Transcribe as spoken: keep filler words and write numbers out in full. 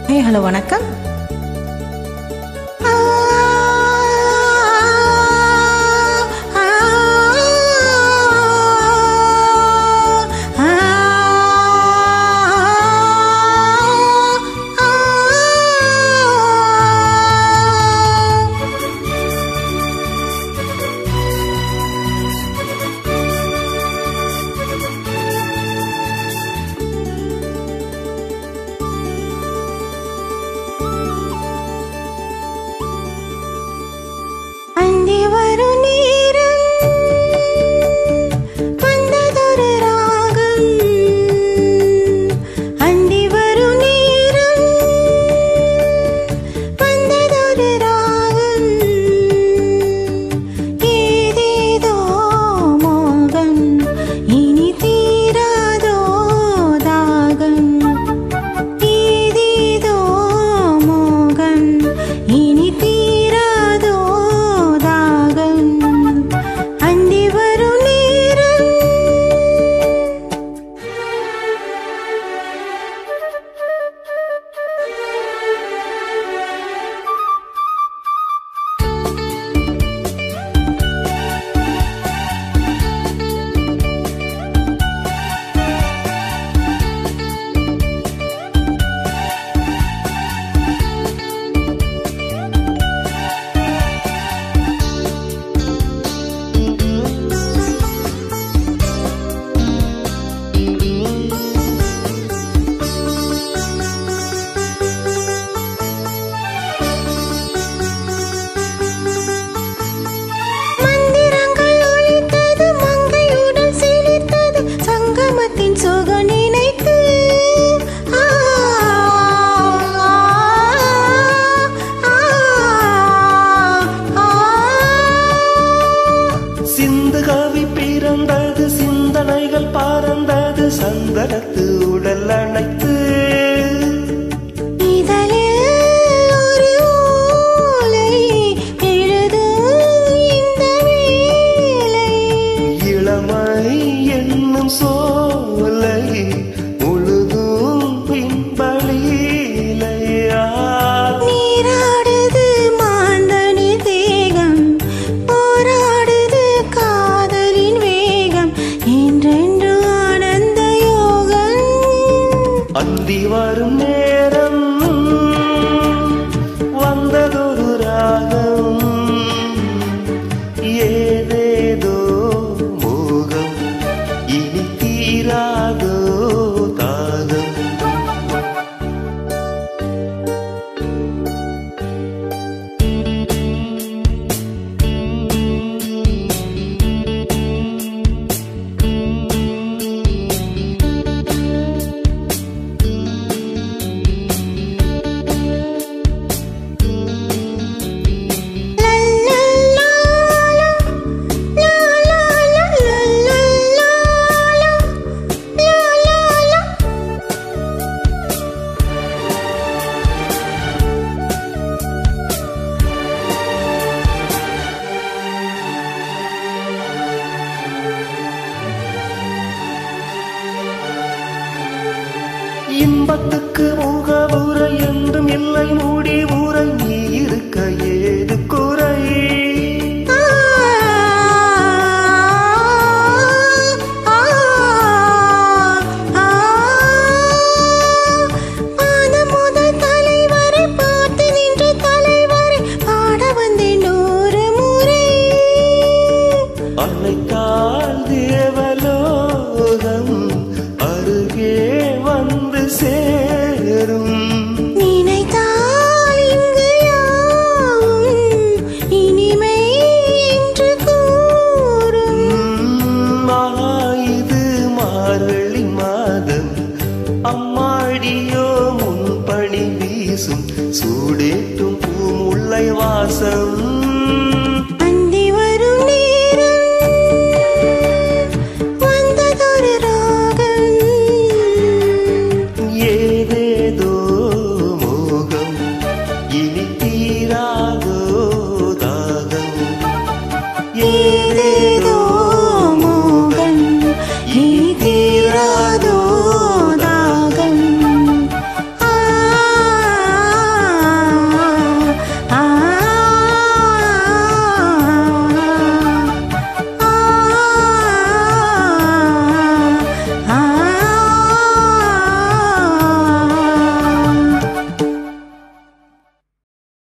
Hey hello வணக்கம். சந்தனத்து உடல் அணைத்து இளமை என்னும் சோலை முழுதும் பின்பலிலையா நீராடுது மாந்தனி தேகம் போராடுது காதலின் வேகம் என்றென்று ஆனந்த யோகம். அந்தி வரும் நேரம் வந்ததொரு ராகம் ஏதேதோ மோகம் இனி தீராதோ தாகம். இன்பத்துக்கு முகவுரை என்றும் இல்லை மூடி ஊரை நீ இருக்க ஏது குறை. முதல் தலைவரை பார்த்து நின்ற தலைவரை பாட வந்தேன் ஒரு முறை. அன்னைத்தால் தேவலோகம் அருகே வந்து சேரும். நினைத்தால் இங்கு யாவும் இனிமை என்று கூறும். இது மார்கழி மாதம் அம்மாடியோ முன்பணி வீசும் சூடேற்றும் பூமுல்லை வாசம்.